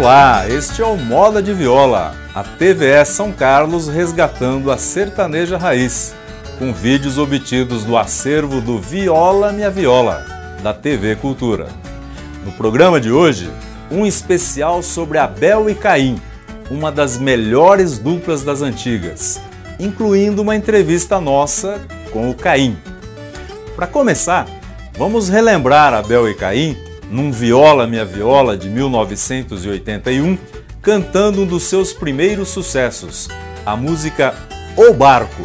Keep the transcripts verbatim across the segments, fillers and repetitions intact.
Olá, este é o Moda de Viola, a T V E São Carlos resgatando a sertaneja raiz, com vídeos obtidos do acervo do Viola Minha Viola, da T V Cultura. No programa de hoje, um especial sobre Abel e Caim, uma das melhores duplas das antigas, incluindo uma entrevista nossa com o Caim. Para começar, vamos relembrar Abel e Caim num Viola Minha Viola de mil novecentos e oitenta e um, cantando um dos seus primeiros sucessos, a música O Barco.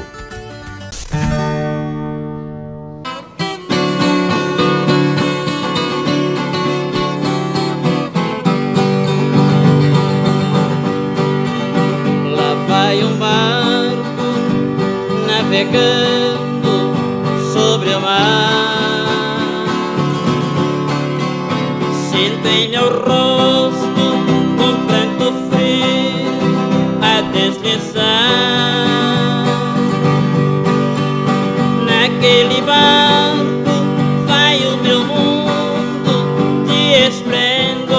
Lá vai um barco navegando sobre o mar. Sinto em meu rosto um pranto frio a deslizar. Naquele barco vai o meu mundo de esplendor.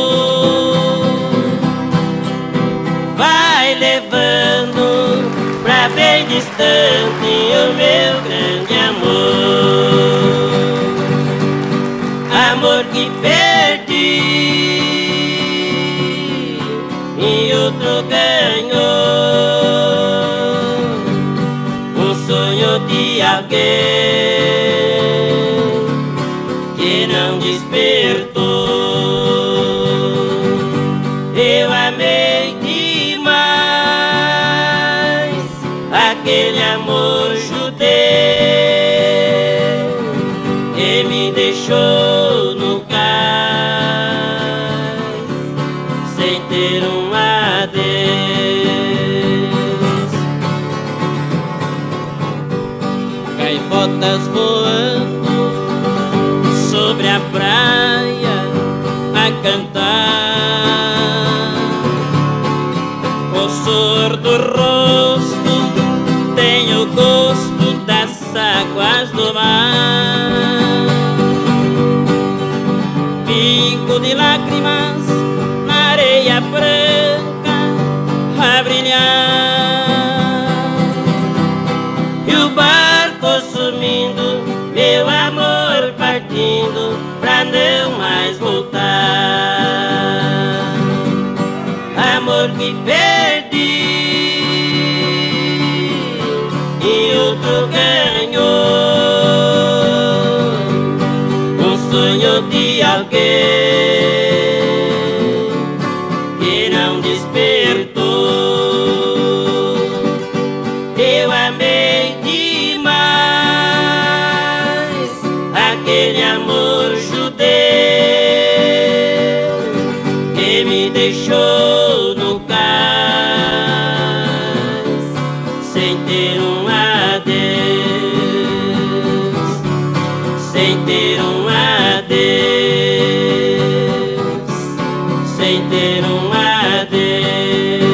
Vai levando pra bem distante o meu grande amor. Amor que perdi e outro ganhou, um sonho de alguém que não despertou. Eu amei demais aquele amor judeu que me deixou no cais sem ter um adeus. Gaivotas voando sobre a praia a cantar. O suor do rosto tem o gosto das águas do mar. Pingo de lágrimas na areia branca a brilhar. E o barco sumindo, meu amor partindo pra não mais voltar. Amor que perdi e outro ganhou, um sonho de alguém que não despertou. Eu amei demais aquele amor judeu que me deixou no cais sem ter um adeus, sem ter um adeus, sem ter um adeus.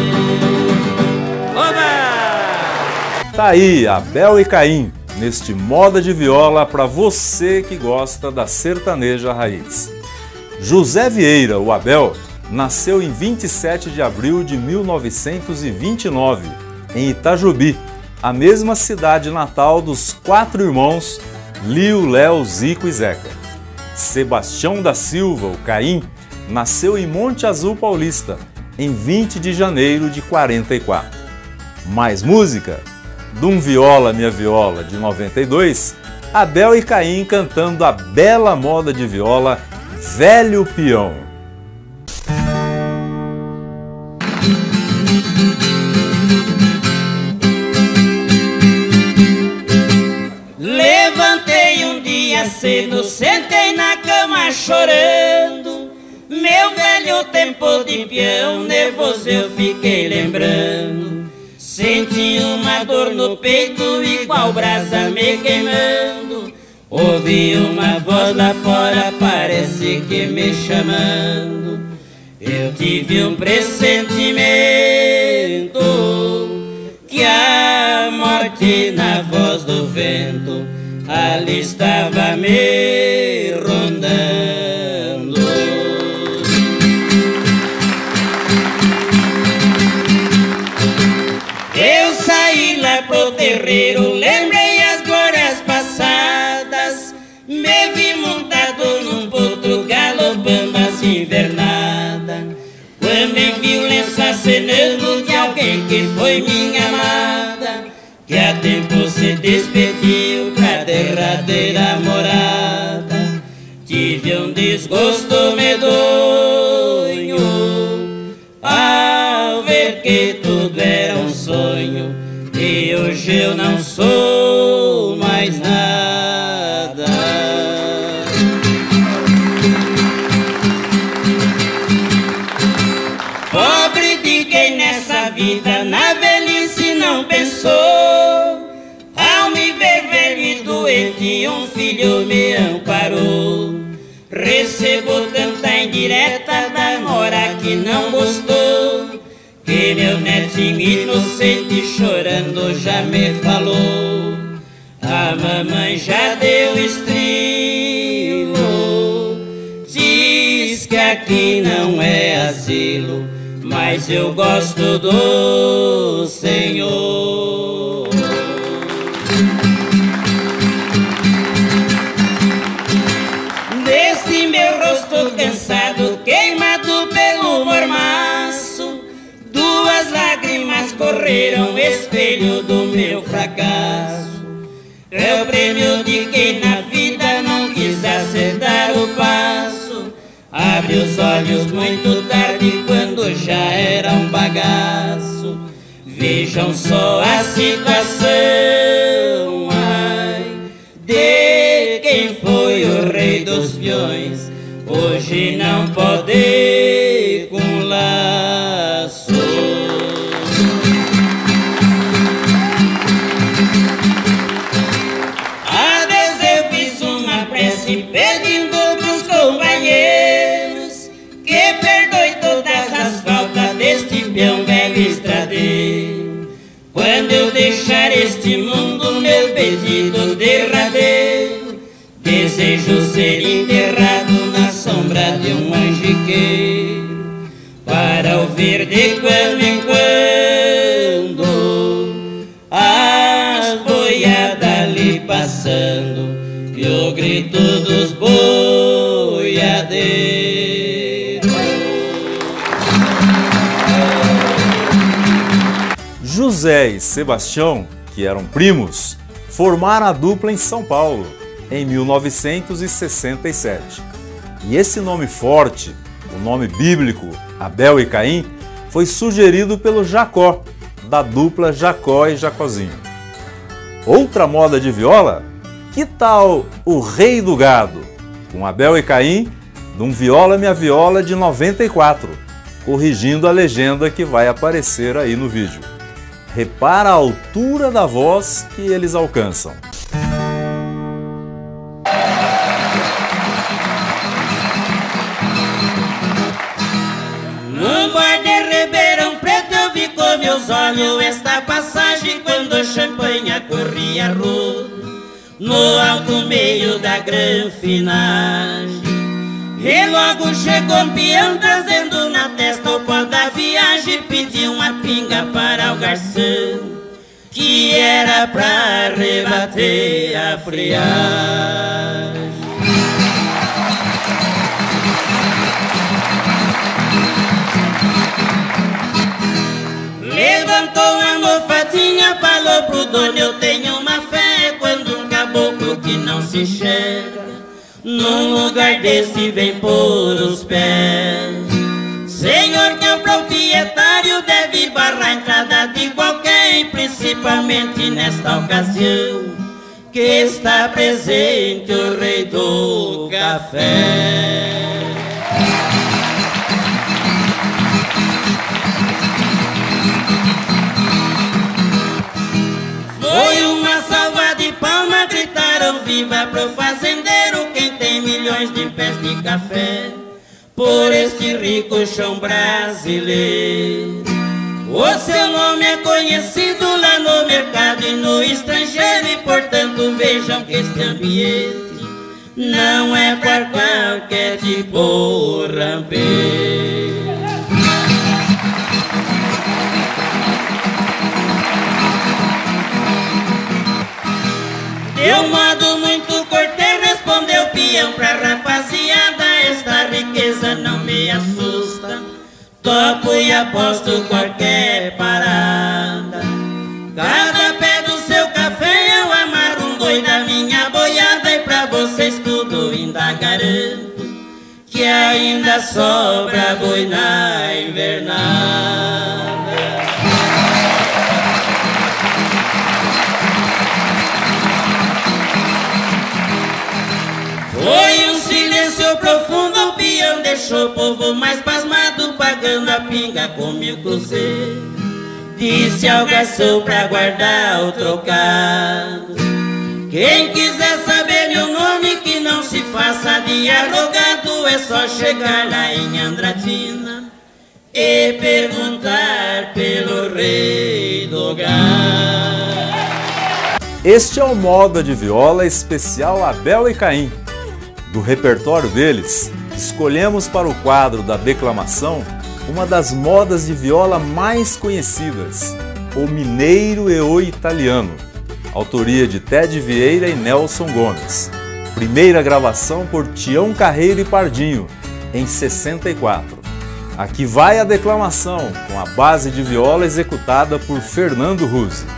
Oba! Tá aí, Abel e Caim, neste Moda de Viola para você que gosta da sertaneja raiz. José Vieira, o Abel, nasceu em vinte e sete de abril de mil novecentos e vinte e nove, em Itajobi, a mesma cidade natal dos quatro irmãos Lio, Léo, Zico e Zeca. Sebastião da Silva, o Caim, nasceu em Monte Azul Paulista, em vinte de janeiro de quarenta e quatro. Mais música? Dum Viola Minha Viola, de noventa e dois, Abel e Caim cantando a bela moda de viola Velho Peão. Levantei um dia cedo, sentei na cama chorando. Meu velho tempo de peão, nervoso eu fiquei lembrando. Senti uma dor no peito, igual brasa me queimando. Ouvi uma voz lá fora, parece que me chamando. Eu tive um pressentimento que a morte na voz do vento ali estava me rondando. terreiro, lembrei as glórias passadas. Me vi montado num potro, galopando as invernadas. Quando vi o lenço acenando de alguém que foi minha amada, que há tempo se despediu pra derradeira morada. Tive um desgosto medonho ao ver que tudo era um sonho, e hoje eu não sou mais nada. Pobre de quem nessa vida na velhice não pensou. Ao me ver velho e doente, um filho me amparou. Recebo tanta indireta da nora que não gostou, que meu netinho inocente chorando já me falou. A mamãe já deu estrilo, diz que aqui não é asilo, mas eu gosto do Senhor. Desse meu rosto cansado, queimado pelo mormaço, duas lágrimas correram, espelho do meu fracasso. É o prêmio de quem na vida não quis acertar o passo. Abre os olhos muito tarde, quando já era um bagaço. Vejam só a situação, ai, de quem foi o rei dos peões, hoje não pode com laço. A vez eu fiz uma prece pedindo pros companheiros que perdoe todas as faltas deste peão velho estradeiro. Quando eu deixar este mundo, meu pedido derradeiro, desejo ser enterrado na sombra de um manjiqueiro, para ouvir de quando em quando as boiadas ali passando e o grito dos boiadeiros. José e Sebastião, que eram primos, formaram a dupla em São Paulo em mil novecentos e sessenta e sete. E esse nome forte, o nome bíblico Abel e Caim, foi sugerido pelo Jacó, da dupla Jacó e Jacozinho. Outra moda de viola? Que tal o Rei do Gado, com Abel e Caim, de um Viola-me a Viola de noventa e quatro, corrigindo a legenda que vai aparecer aí no vídeo. Repara a altura da voz que eles alcançam. No bar de Ribeirão Preto eu vi com meus olhos esta passagem, quando champanhe corria rodo no alto meio da granfinagem. E logo chegou um peão trazendo na testa o pó da viagem, pediu uma pinga para o garçom, que era pra rebater a friagem. Levantou a mofadinha, falou pro dono: eu tenho uma fé, quando um caboclo que não se enxerga num lugar desse vem pôr os pés. Senhor, que é o proprietário, deve barrar a entrada de qualquer, principalmente nesta ocasião que está presente o rei do café. Foi uma salva de palmas, gritaram viva pro fazendeiro, quem tem milhões de pés de café por este rico chão brasileiro. O seu nome é conhecido lá no mercado e no estrangeiro, e portanto vejam que este ambiente não é para qualquer tipo rampeiro. peão pra rapaziada, esta riqueza não me assusta. Topo e aposto qualquer parada. Cada pé do seu café eu amarro um boi da minha boiada. E pra vocês tudo ainda garanto que ainda sobra boi na invernada. Foi um silêncio profundo, o peão deixou o povo mais pasmado, pagando a pinga com mil cruzeiros. Disse ao garçom pra guardar o trocado: quem quiser saber meu nome, que não se faça de arrogado, é só chegar lá em Andradina e perguntar pelo rei do gado. Este é o Moda de Viola especial Abel e Caim. Do repertório deles, escolhemos para o quadro da declamação uma das modas de viola mais conhecidas, O Mineiro e o Italiano, autoria de Ted Vieira e Nelson Gomes. Primeira gravação por Tião Carreiro e Pardinho, em sessenta e quatro. Aqui vai a declamação, com a base de viola executada por Fernando Ruzzi.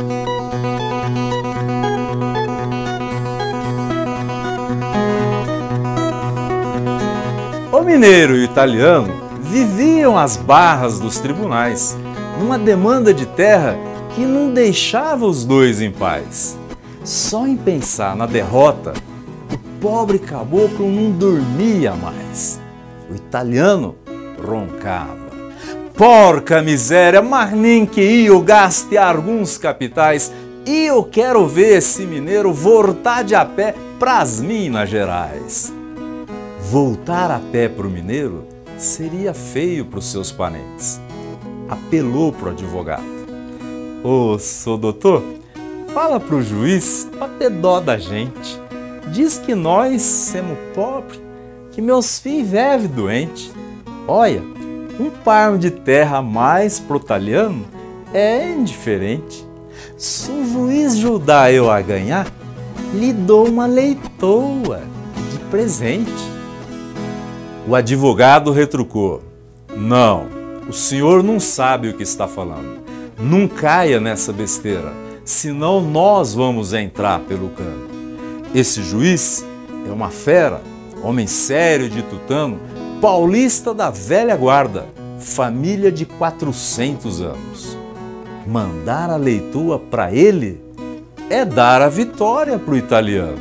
O mineiro e o italiano viviam às barras dos tribunais, numa demanda de terra que não deixava os dois em paz. Só em pensar na derrota, o pobre caboclo não dormia mais. O italiano roncava: porca miséria, mas nem que eu gaste alguns capitais, e eu quero ver esse mineiro voltar de a pé pras Minas Gerais. Voltar a pé para o mineiro seria feio para os seus parentes. Apelou para o advogado: ô, sou doutor, fala para o juiz para ter dó da gente. Diz que nós somos pobres, que meus filhos vivem doentes. Olha, um palmo de terra a mais pro italiano é indiferente. Se o juiz ajudar eu a ganhar, lhe dou uma leitoa de presente. O advogado retrucou: não, o senhor não sabe o que está falando. Não caia nessa besteira, senão nós vamos entrar pelo cano. Esse juiz é uma fera, homem sério de tutano, paulista da velha guarda, família de quatrocentos anos. Mandar a leitoa para ele é dar a vitória para o italiano.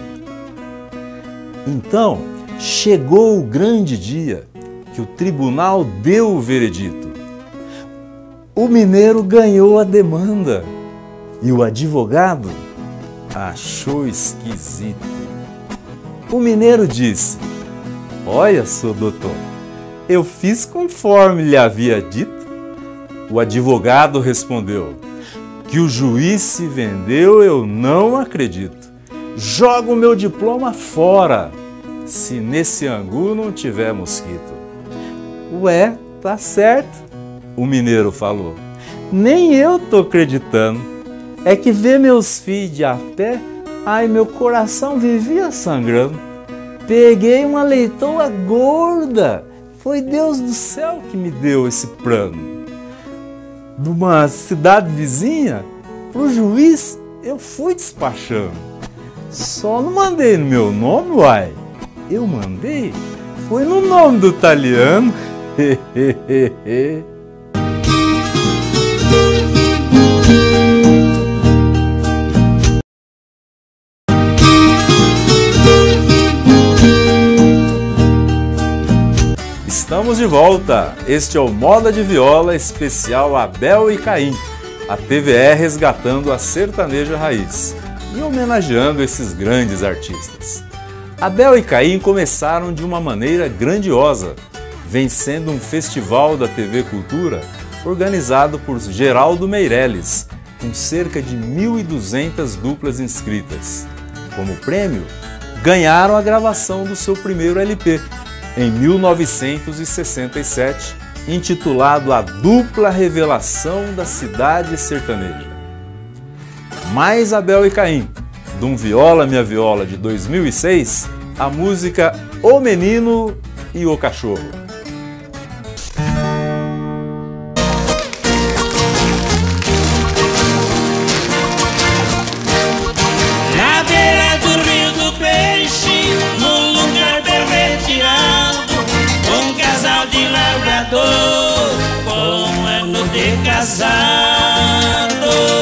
Então, chegou o grande dia que o tribunal deu o veredito. O mineiro ganhou a demanda e o advogado achou esquisito. O mineiro disse: olha, seu doutor, eu fiz conforme lhe havia dito. O advogado respondeu: que o juiz se vendeu, eu não acredito. Joga o meu diploma fora, se nesse angu não tiver mosquito. Ué, tá certo, o mineiro falou. Nem eu tô acreditando. É que ver meus filhos de a pé, ai, meu coração vivia sangrando. Peguei uma leitoa gorda. Foi Deus do céu que me deu esse plano. De uma cidade vizinha, pro juiz eu fui despachando. Só não mandei no meu nome, uai. Eu mandei, foi no nome do italiano. Estamos de volta. Este é o Moda de Viola especial Abel e Caim, a T V E resgatando a sertaneja raiz e homenageando esses grandes artistas. Abel e Caim começaram de uma maneira grandiosa, vencendo um festival da T V Cultura organizado por Geraldo Meirelles, com cerca de mil e duzentas duplas inscritas. Como prêmio, ganharam a gravação do seu primeiro L P, em mil novecentos e sessenta e sete, intitulado A Dupla Revelação da Cidade Sertaneja. Mais Abel e Caim, de um Viola Minha Viola de dois mil e seis, a música O Menino e o Cachorro. Na beira do Rio do Peixe, num lugar bem retirado, um casal de lavrador com um ano de casado.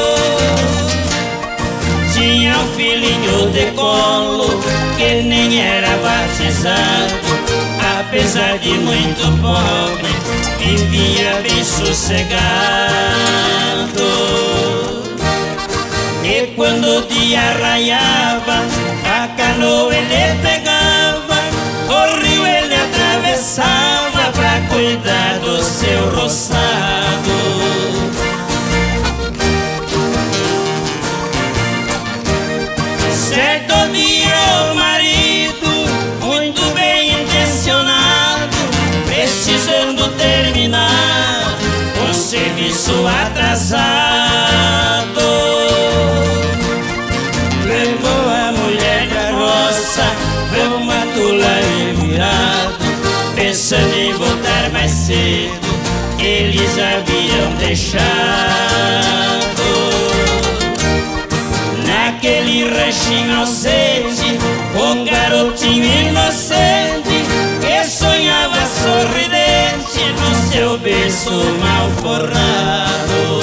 Tinha um filhinho de colo que nem era batizado. Apesar de muito pobre, vivia bem sossegado. E quando o dia raiava, a canoa ele pegava, o rio ele atravessava pra cuidar do seu roçado. Certo dia o marido, muito bem intencionado, precisando terminar o serviço atrasado, levou a mulher da roça pra uma tula virado, pensando em voltar mais cedo, eles haviam deixado. Naquele ranchinho ausente, o garotinho inocente que sonhava sorridente no seu berço mal forrado.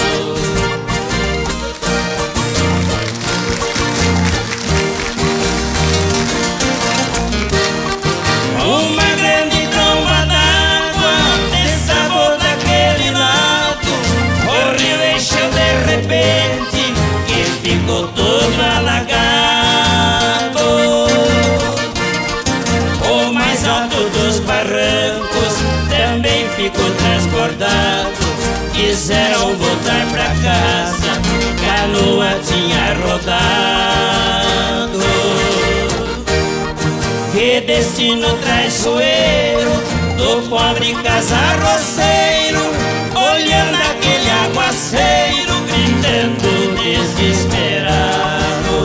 Uma grande tromba d'água desabou daquele lado, o rio encheu de repente e ficou todo alagado. O mais alto dos barrancos também ficou transbordado. Quiseram voltar pra casa, canoa tinha rodado. Que destino traiçoeiro do pobre casarroceiro, olhando aquele aguaceiro, gritando desesperado.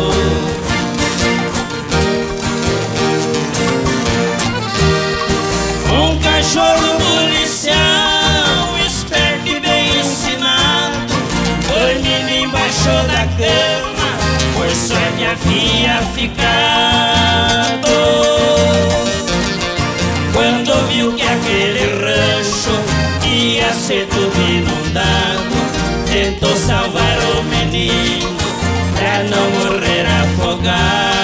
Um cachorro policial, esperto e bem ensinado, dormindo embaixo da cama, por sorte havia ficado. Quando viu que aquele rancho ia ser tudo inundado, tentou salvar o menino pra não morrer afogado.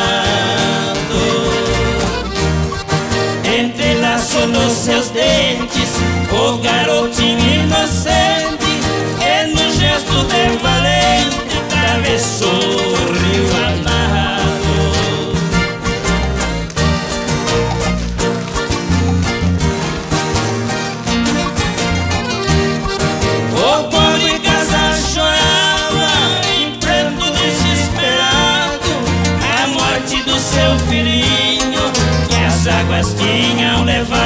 Entrelaçou nos seus dentes o garotinho inocente e no gesto de valente atravessou o rio amado. O pobre casal chorava em pranto desesperado a morte do seu filhinho que as águas tinham levado.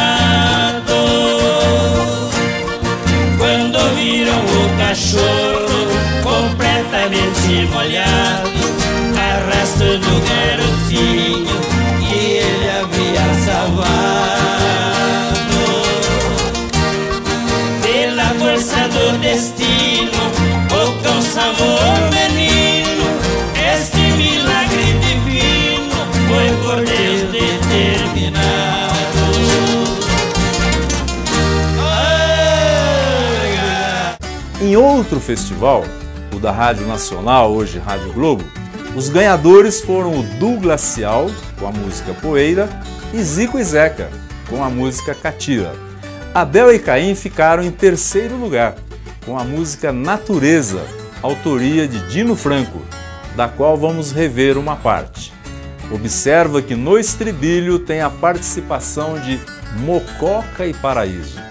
Quando viram o cachorro completamente molhado, arrastando o garotinho que ele havia salvado. Pela força do destino, o cão salvou o menino. Este milagre divino foi por Deus determinado. Em outro festival, o da Rádio Nacional, hoje Rádio Globo, os ganhadores foram o Du Glacial, com a música Poeira, e Zico e Zeca, com a música Catira. Abel e Caim ficaram em terceiro lugar, com a música Natureza, autoria de Dino Franco, da qual vamos rever uma parte. Observa que no estribilho tem a participação de Mococa e Paraíso.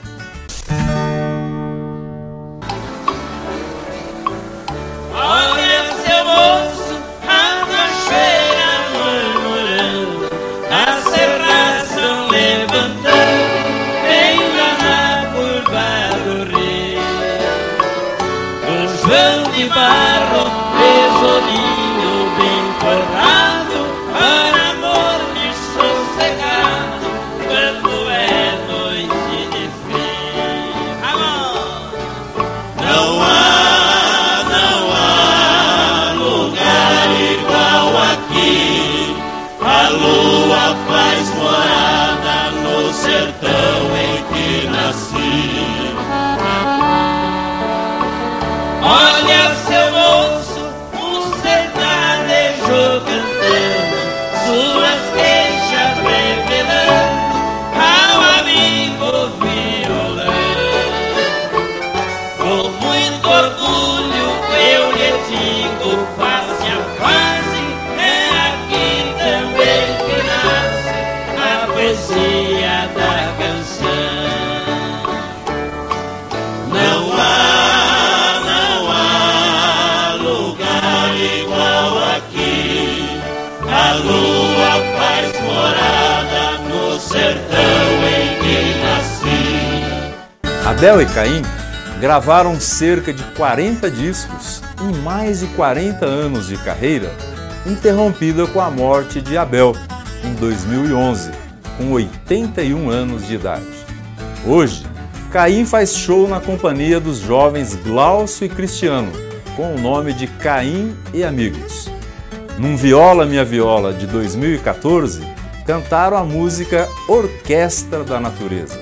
Olha seu moço, a cachoeira murmurando, a serração levantando, bem lá na curva do rio. Um João de barro, tesourinho bem forrado, para amor de Abel e Caim gravaram cerca de quarenta discos em mais de quarenta anos de carreira, interrompida com a morte de Abel em dois mil e onze, com oitenta e um anos de idade. Hoje, Caim faz show na companhia dos jovens Glaucio e Cristiano, com o nome de Caim e Amigos. Num Viola Minha Viola de dois mil e quatorze, cantaram a música Orquestra da Natureza.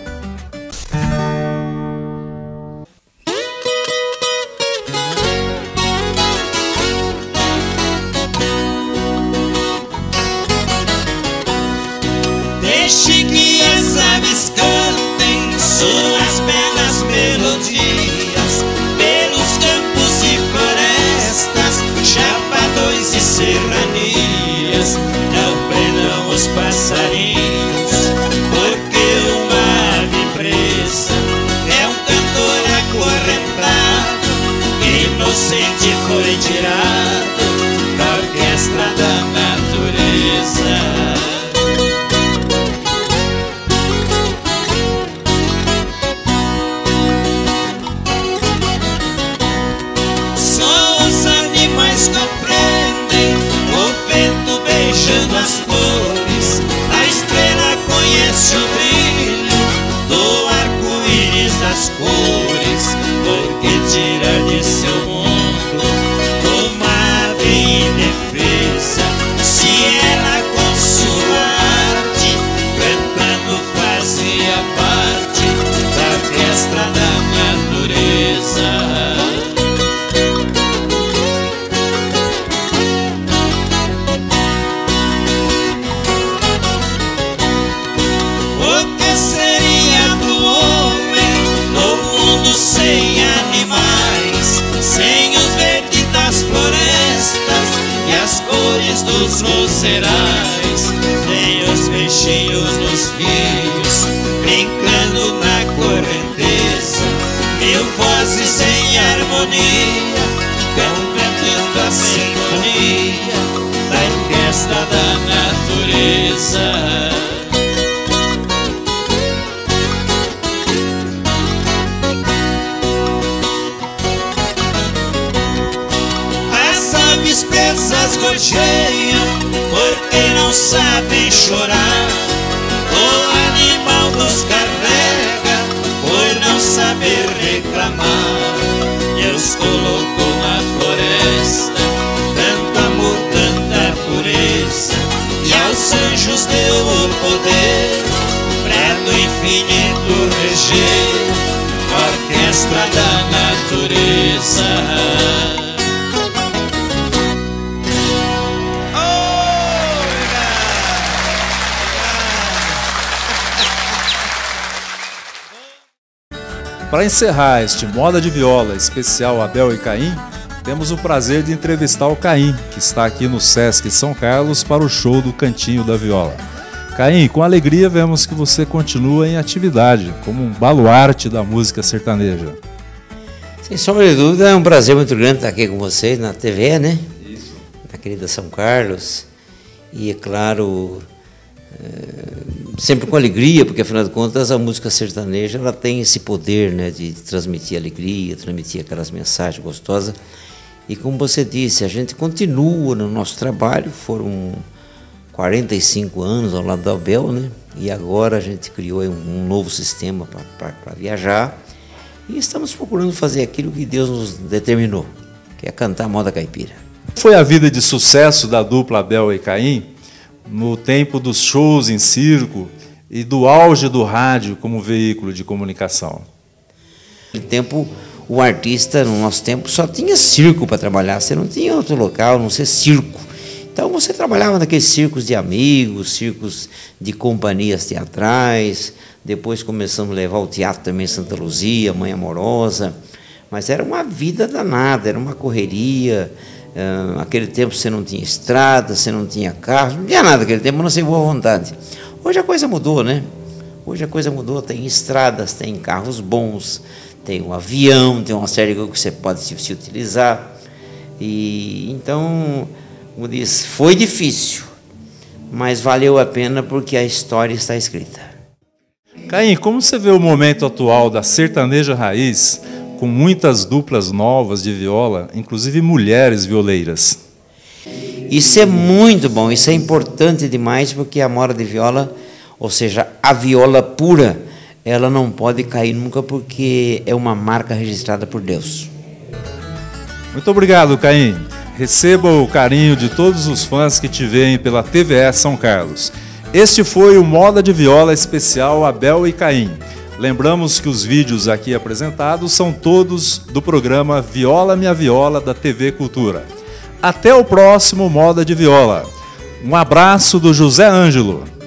Deixe que as aves cantem suas belas melodias pelos campos e florestas, chapadões e serranias. Não prendam os passarinhos, porque uma ave presa é um cantor acorrentado, inocente foi tirado da orquestra da natureza. Compreendem o vento beijando as flores, a estrela conhece o brilho do arco-íris das cores, porque tira de seu mundo uma ave indefesa. Se ela com sua arte cantando fazia parte da orquestra da natureza. Sem animais, sem os verdes das florestas e as cores dos roserais, sem os peixinhos nos rios brincando na correnteza, mil vozes em harmonia cantando a sinfonia da orquestra da natureza. As presas gorjeiam porque não sabem chorar, o animal nos carrega por não saber reclamar. Deus colocou na floresta tanto amor, tanta pureza, e aos anjos deu o poder pra do infinito reger a orquestra da natureza. Para encerrar este Moda de Viola especial Abel e Caim, temos o prazer de entrevistar o Caim, que está aqui no Sesc São Carlos para o show do Cantinho da Viola. Caim, com alegria vemos que você continua em atividade, como um baluarte da música sertaneja. Sem sombra de dúvida, é um prazer muito grande estar aqui com vocês na T V, né? Isso. Na querida São Carlos. E, é claro, é, sempre com alegria, porque, afinal de contas, a música sertaneja ela tem esse poder, né, de transmitir alegria, transmitir aquelas mensagens gostosas. E, como você disse, a gente continua no nosso trabalho, foram quarenta e cinco anos ao lado da Abel, né? E agora a gente criou um, um novo sistema para viajar. E estamos procurando fazer aquilo que Deus nos determinou, que é cantar moda caipira. Foi a vida de sucesso da dupla Abel e Caim no tempo dos shows em circo e do auge do rádio como veículo de comunicação? No tempo, o artista, no nosso tempo, só tinha circo para trabalhar, você não tinha outro local, a não ser circo. Então você trabalhava naqueles circos de amigos, circos de companhias teatrais. Depois começamos a levar o teatro também em Santa Luzia, Mãe Amorosa. Mas era uma vida danada, era uma correria. Uh, naquele tempo você não tinha estrada, você não tinha carro, não tinha nada naquele tempo, não sei, boa vontade. Hoje a coisa mudou, né? Hoje a coisa mudou, tem estradas, tem carros bons, tem um avião, tem uma série de coisas que você pode se, se utilizar. E então, como diz, foi difícil, mas valeu a pena porque a história está escrita. Caim, como você vê o momento atual da sertaneja raiz, com muitas duplas novas de viola, inclusive mulheres violeiras? Isso é muito bom, isso é importante demais, porque a moda de viola, ou seja, a viola pura, ela não pode cair nunca, porque é uma marca registrada por Deus. Muito obrigado, Caim. Receba o carinho de todos os fãs que te veem pela T V E São Carlos. Este foi o Moda de Viola especial Abel e Caim. Lembramos que os vídeos aqui apresentados são todos do programa Viola Minha Viola da T V Cultura. Até o próximo Moda de Viola. Um abraço do José Ângelo.